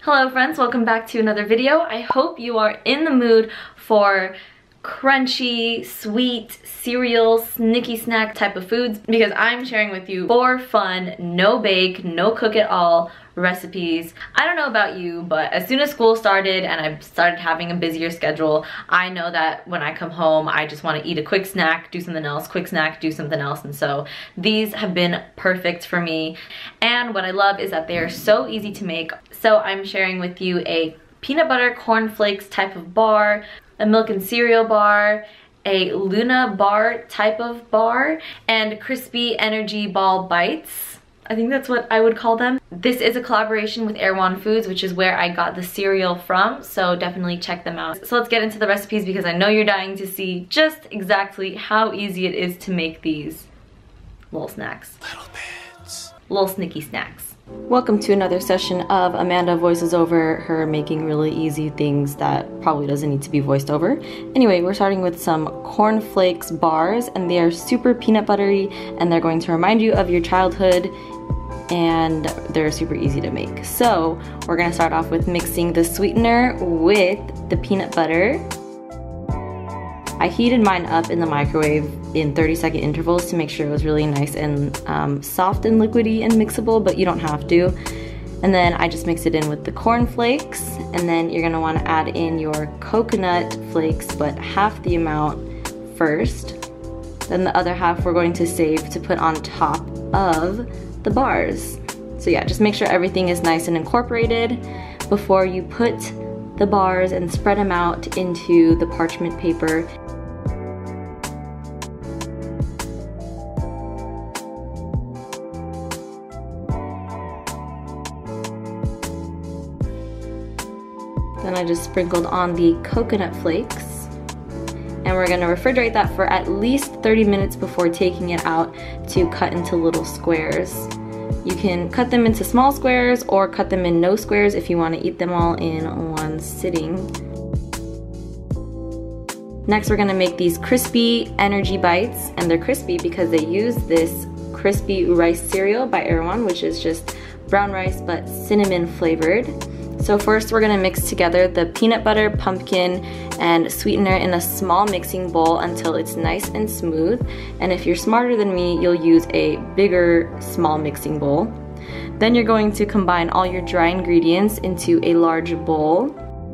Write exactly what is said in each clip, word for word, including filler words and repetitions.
Hello friends, welcome back to another video. I hope you are in the mood for crunchy, sweet, cereal, snicky snack type of foods because I'm sharing with you four fun, no bake, no cook at all recipes. I don't know about you, but as soon as school started and I started having a busier schedule, I know that when I come home, I just want to eat a quick snack, do something else, quick snack, do something else. And so these have been perfect for me. And what I love is that they are so easy to make. So I'm sharing with you a peanut butter cornflakes type of bar, a milk and cereal bar, a Luna bar type of bar, and crispy energy ball bites. I think that's what I would call them. This is a collaboration with Erewhon Foods, which is where I got the cereal from, so definitely check them out. So let's get into the recipes because I know you're dying to see just exactly how easy it is to make these little snacks. Little bits. Little snicky snacks. Welcome to another session of Amanda voices over her making really easy things that probably doesn't need to be voiced over. Anyway, we're starting with some cornflakes bars, and they are super peanut buttery, and they're going to remind you of your childhood, and they're super easy to make. So we're gonna start off with mixing the sweetener with the peanut butter. I heated mine up in the microwave in thirty second intervals to make sure it was really nice and um, soft and liquidy and mixable, but you don't have to. And then I just mix it in with the corn flakes, and then you're gonna wanna add in your coconut flakes, but half the amount first. Then the other half we're going to save to put on top of the bars. So yeah, just make sure everything is nice and incorporated before you put the bars and spread them out into the parchment paper. Then I just sprinkled on the coconut flakes, and we're gonna refrigerate that for at least thirty minutes before taking it out to cut into little squares. You can cut them into small squares or cut them in no squares if you want to eat them all in one sitting. Next, we're gonna make these crispy energy bites, and they're crispy because they use this crispy rice cereal by Erewhon, which is just brown rice but cinnamon flavored. So first we're gonna mix together the peanut butter, pumpkin, and sweetener in a small mixing bowl until it's nice and smooth. And if you're smarter than me, you'll use a bigger small mixing bowl. Then you're going to combine all your dry ingredients into a large bowl.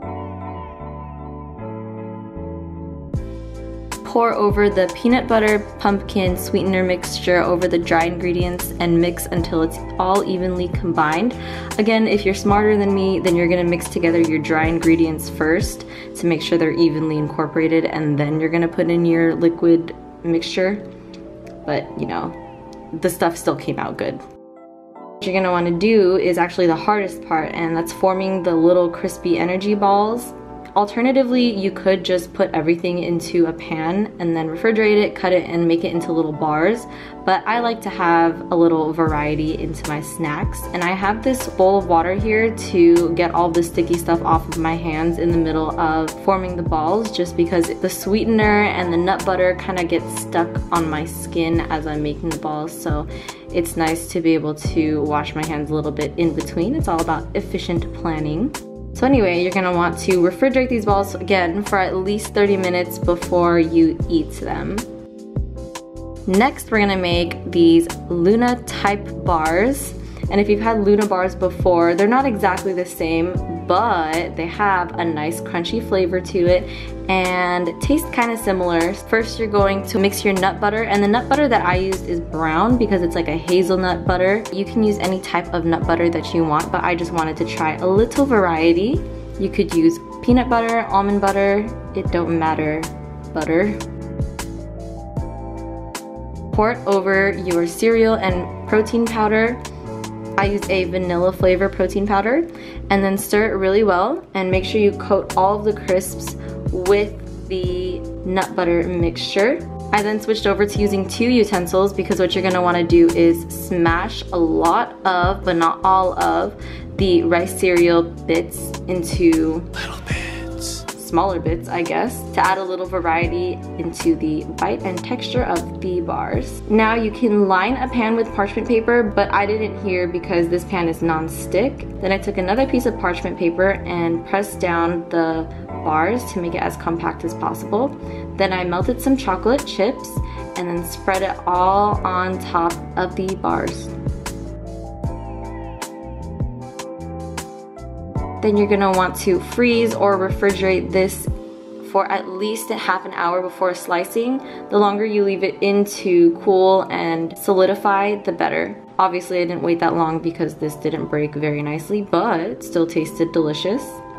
Pour over the peanut butter, pumpkin, sweetener mixture over the dry ingredients and mix until it's all evenly combined. Again, if you're smarter than me, then you're gonna mix together your dry ingredients first to make sure they're evenly incorporated, and then you're gonna put in your liquid mixture. But you know, the stuff still came out good. What you're gonna wanna do is actually the hardest part, and that's forming the little crispy energy balls. Alternatively, you could just put everything into a pan and then refrigerate it, cut it, and make it into little bars. But I like to have a little variety into my snacks. And I have this bowl of water here to get all the sticky stuff off of my hands in the middle of forming the balls, just because the sweetener and the nut butter kind of get stuck on my skin as I'm making the balls. So it's nice to be able to wash my hands a little bit in between. It's all about efficient planning. So anyway, you're gonna want to refrigerate these balls again for at least thirty minutes before you eat them. Next, we're gonna make these Luna type bars. And if you've had Luna bars before, they're not exactly the same, but they have a nice crunchy flavor to it and taste kind of similar. First, you're going to mix your nut butter, and the nut butter that I used is brown because it's like a hazelnut butter. You can use any type of nut butter that you want, but I just wanted to try a little variety. You could use peanut butter, almond butter, it don't matter, butter. Pour it over your cereal and protein powder. I use a vanilla flavor protein powder, and then stir it really well and make sure you coat all of the crisps with the nut butter mixture. I then switched over to using two utensils because what you're gonna wanna do is smash a lot of, but not all of, the rice cereal bits into little bits. smaller bits, I guess, to add a little variety into the bite and texture of the bars. Now you can line a pan with parchment paper, but I didn't here because this pan is non-stick. Then I took another piece of parchment paper and pressed down the bars to make it as compact as possible. Then I melted some chocolate chips and then spread it all on top of the bars. Then you're gonna want to freeze or refrigerate this for at least a half an hour before slicing. The longer you leave it in to cool and solidify, the better. Obviously I didn't wait that long because this didn't break very nicely, but still tasted delicious.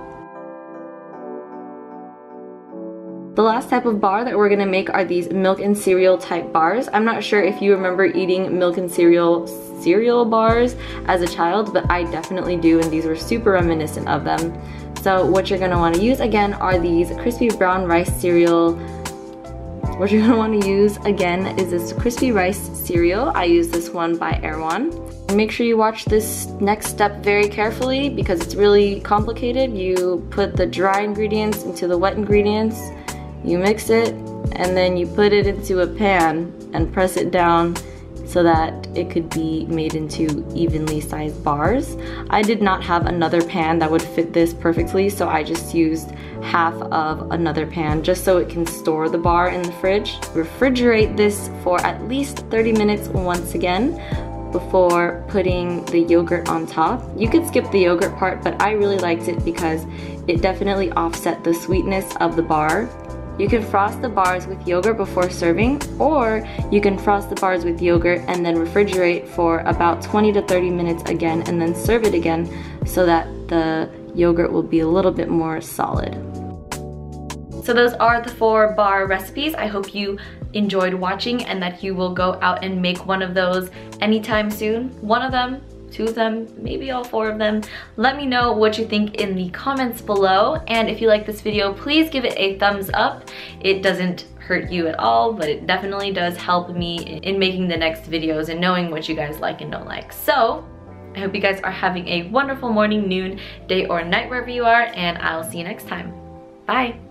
The last type of bar that we're gonna make are these milk and cereal type bars. I'm not sure if you remember eating milk and cereal cereal bars as a child, but I definitely do, and these were super reminiscent of them. So what you're gonna wanna use again are these crispy brown rice cereal. What you're gonna wanna use again is this crispy rice cereal. I use this one by Erewhon. Make sure you watch this next step very carefully because it's really complicated. You put the dry ingredients into the wet ingredients, you mix it, and then you put it into a pan and press it down so that it could be made into evenly sized bars. I did not have another pan that would fit this perfectly, so I just used half of another pan just so it can store the bar in the fridge. Refrigerate this for at least thirty minutes once again before putting the yogurt on top. You could skip the yogurt part, but I really liked it because it definitely offset the sweetness of the bar. You can frost the bars with yogurt before serving, or you can frost the bars with yogurt and then refrigerate for about twenty to thirty minutes again and then serve it again so that the yogurt will be a little bit more solid. So those are the four bar recipes. I hope you enjoyed watching and that you will go out and make one of those anytime soon. One of them, two of them, maybe all four of them. Let me know what you think in the comments below, and if you like this video, please give it a thumbs up. It doesn't hurt you at all, but it definitely does help me in making the next videos and knowing what you guys like and don't like. So I hope you guys are having a wonderful morning, noon, day, or night wherever you are, and I'll see you next time. Bye.